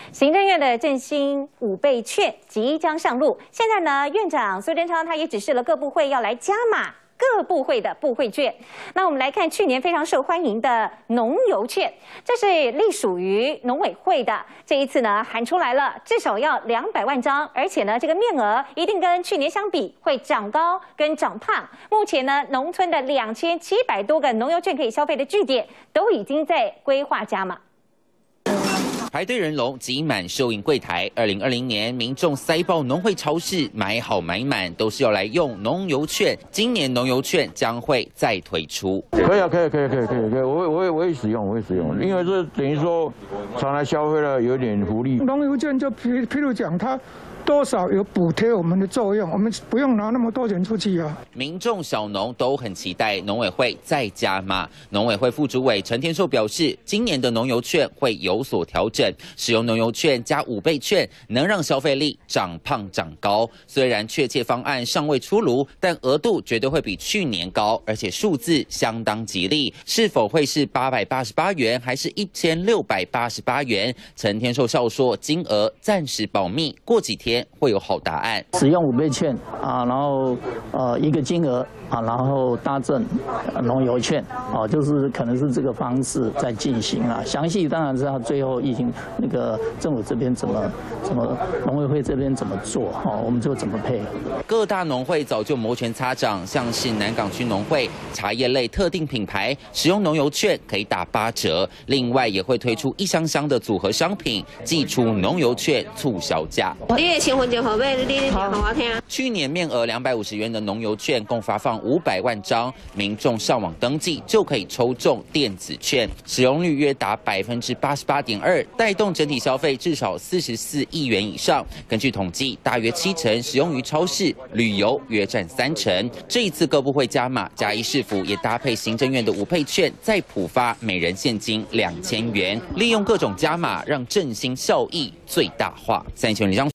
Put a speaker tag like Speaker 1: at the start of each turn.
Speaker 1: 行政院的振兴5倍券即将上路，现在呢，院长苏贞昌他也指示了各部会要来加码各部会的部会券。那我们来看去年非常受欢迎的农游券，这是隶属于农委会的。这一次呢，喊出来了，至少要200万张，而且呢，这个面额一定跟去年相比会长高跟长胖。目前呢，农村的2700多个农游券可以消费的据点，都已经在规划加码。
Speaker 2: 排队人龙挤满收银柜台。2020年，民众塞爆农会超市，买好买满，都是要来用农游券。今年农游券将会再推出。
Speaker 3: 可以啊，可以，我会使用，因为这等于说常来消费了，有点福利。
Speaker 4: 农游券就譬如讲它。 多少有补贴我们的作用，我们不用拿那么多钱出去啊。
Speaker 2: 民众小农都很期待农委会再加码。农委会副主委陈天寿表示，今年的农游券会有所调整，使用农游券加5倍券，能让消费力长胖长高。虽然确切方案尚未出炉，但额度绝对会比去年高，而且数字相当吉利。是否会是888元，还是1688元？陈天寿笑说，金额暂时保密，过几天 会有好答案。
Speaker 5: 使用5倍券啊，然后一个金额啊，然后搭赠农游券啊，就是可能是这个方式在进行啊。详细当然是他最后疫情那个政府这边怎么农委会这边怎么做哈，我们就怎么配合。
Speaker 2: 各大农会早就摩拳擦掌，像是南港区农会茶叶类特定品牌使用农游券可以打8折，另外也会推出一箱箱的组合商品，寄出农游券促销价。 去年面额250元的农游券共发放500万张，民众上网登记就可以抽中电子券，使用率约达88.2%，带动整体消费至少44亿元以上。根据统计，大约70%使用于超市、旅游，约占30%。这一次各部会加码，嘉义市府也搭配行政院的5倍券，再普发每人现金2000元，利用各种加码，让振兴效益最大化。3立新闻李章。